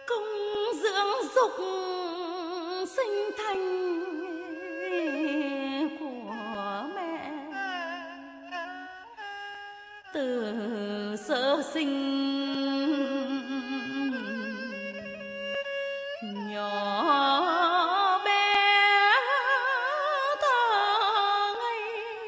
cung dưỡng dục sinh thành của mẹ, từ sơ sinh nhỏ bé thơ ngây.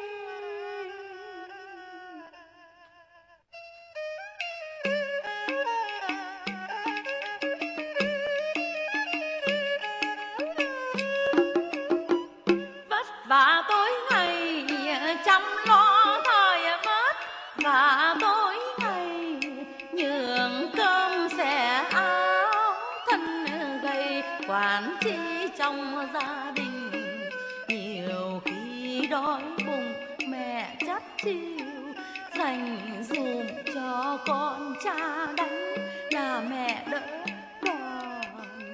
Vất vả tối ngày chăm lo thời vất vả tối ngày, nhường cơm xẻ áo thân gầy, quản trị trong gia đình. Nhiều khi đói bụng mẹ chắt chiu, dành dùm cho con cha đánh là mẹ đỡ đòn.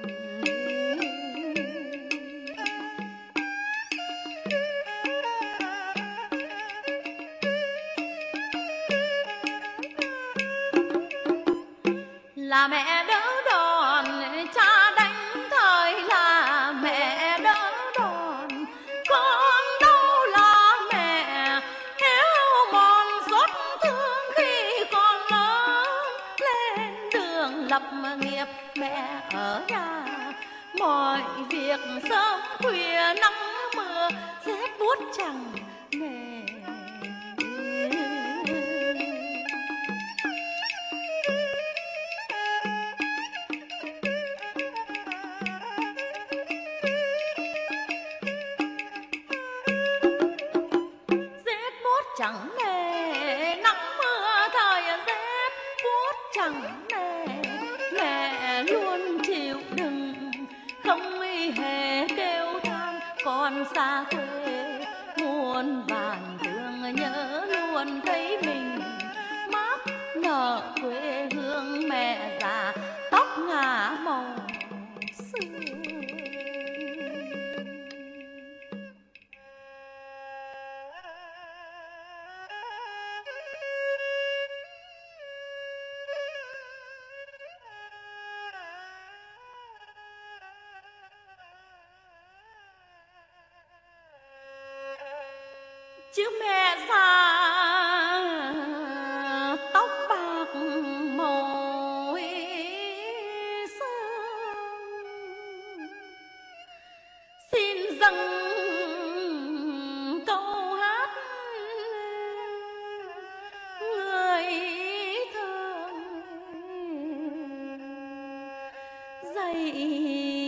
Là mẹ đỡ đòn, cha đánh thời là mẹ đỡ đòn. Con đâu là mẹ héo mòn xót thương khi còn lớn lên đường lập nghiệp. Mẹ ở nhà mọi việc sớm khuya nắng mưa rét buốt chẳng nề. Chẳng nề nắng mưa thời rét buốt chẳng nề, mẹ luôn chịu đựng không hề kêu than. Con xa quê muôn vàn thương nhớ, luôn thấy mình mắc nợ quê hương. Mẹ già tóc ngả màu xưa, chứ mẹ già tóc bạc màu sương. Xin dâng câu hát người thương dạy